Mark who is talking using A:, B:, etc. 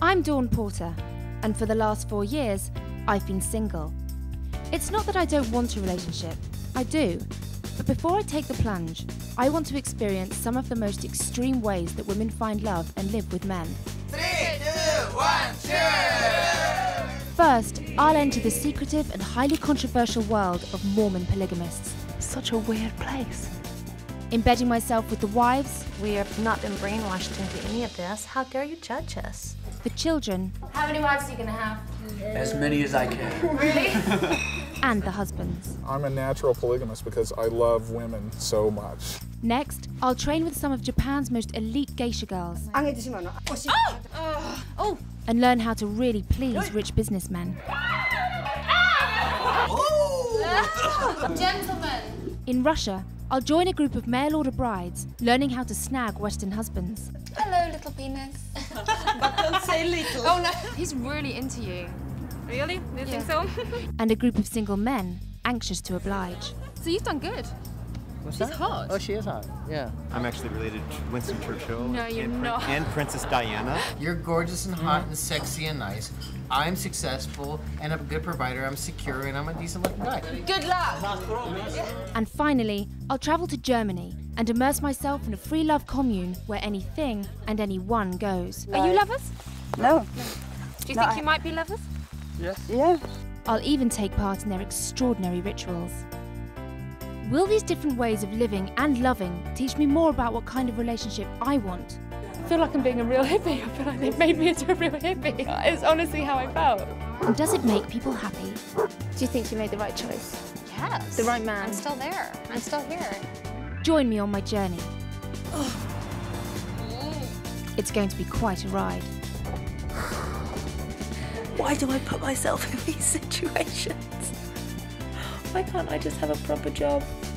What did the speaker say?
A: I'm Dawn Porter, and for the last 4 years, I've been single. It's not that I don't want a relationship, I do. But before I take the plunge, I want to experience some of the most extreme ways that women find love and live with men.
B: 3, 2, 1, cheers!
A: First, I'll enter the secretive and highly controversial world of Mormon polygamists.
C: Such a weird place.
A: Embedding myself with the wives,
C: We have not been brainwashed into any of this. How dare you judge us?
A: the children,
D: How many wives are you gonna have?
E: As many as I can.
D: Really?
A: and the husbands.
F: I'm a natural polygamist because I love women so much.
A: Next, I'll train with some of Japan's most elite geisha girls and learn how to really please rich businessmen.
D: Gentlemen.
A: In Russia, I'll join a group of mail-order brides, learning how to snag Western husbands.
D: Hello, little penis.
G: But don't say little.
D: Oh no. He's really into you.
H: Really? You think so?
A: And a group of single men, anxious to oblige.
D: So you've done good.
E: What's
D: She's
E: that?
D: hot.
E: Oh, she is hot. Yeah.
I: I'm actually related to Winston Churchill.
D: No, you're not.
I: And Princess Diana.
B: You're gorgeous and hot and sexy and nice. I'm successful and a good provider. I'm secure and I'm a decent looking guy.
D: Good luck.
A: And finally, I'll travel to Germany and immerse myself in a free love commune where anything and anyone goes.
H: Are you lovers?
G: No.
H: Do you think you might be lovers?
G: Yeah.
A: I'll even take part in their extraordinary rituals. Will these different ways of living and loving teach me more about what kind of relationship I want?
H: I feel like I'm being a real hippie. I feel like they've made me into a real hippie. It's honestly how I felt.
A: And does it make people happy?
H: Do you think you made the right choice?
D: Yes.
H: The right man.
D: I'm still there. I'm still here.
A: Join me on my journey. It's going to be quite a ride.
C: Why do I put myself in these situations? Why can't I just have a proper job?